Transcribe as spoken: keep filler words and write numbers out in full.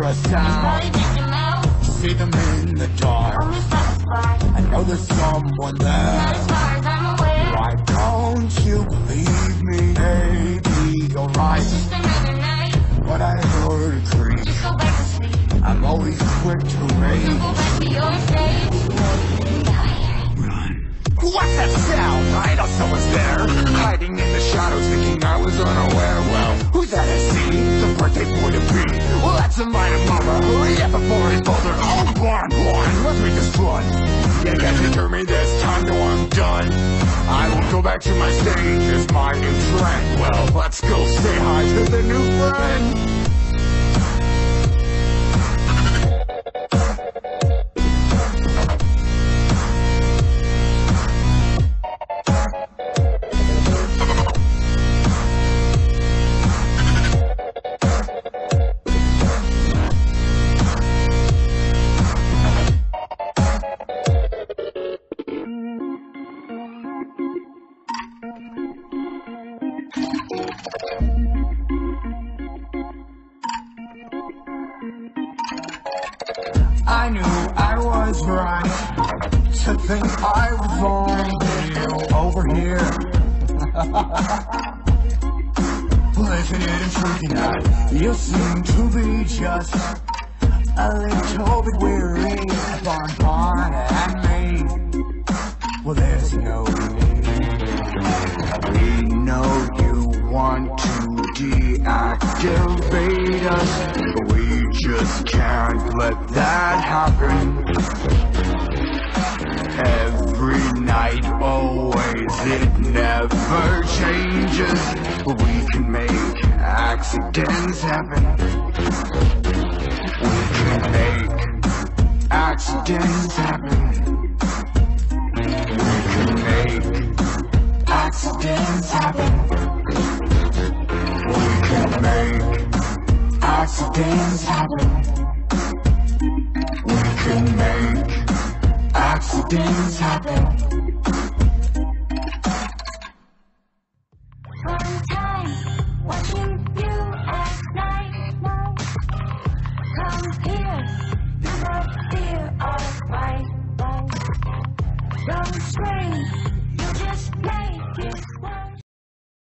a sound. See them in the dark. I know there's someone there. Why don't you believe me? Maybe you're right, but I heard a creep. I'm always quick to rage. Run. What's that sound? I know someone's there, hiding in the shadows, thinking I was unaware. Well, who's that I see? The birthday boy to be. Well, that's a minor mama. Hurry up before it's older. Oh, come on, come on, let's make this fun. Yeah, guys, you hear me this time? No, I'm done. I will go back to my stage as my new trend. Well, let's go say hi to the new friend. I knew I was right to think I was wrong over here. Well, isn't it intriguing that you seem to be just a little bit weary of Bonbon and me? Well, there's no need. We know you want to deactivate us, but we just can't let that happen. Every night, always, it never changes. We can make accidents happen. We can make accidents happen. We can make accidents happen. We can make accidents happen. We can make accidents happen. One time, watching you at night. Come here, do not fear of my life. Don't scream, you just make it worse.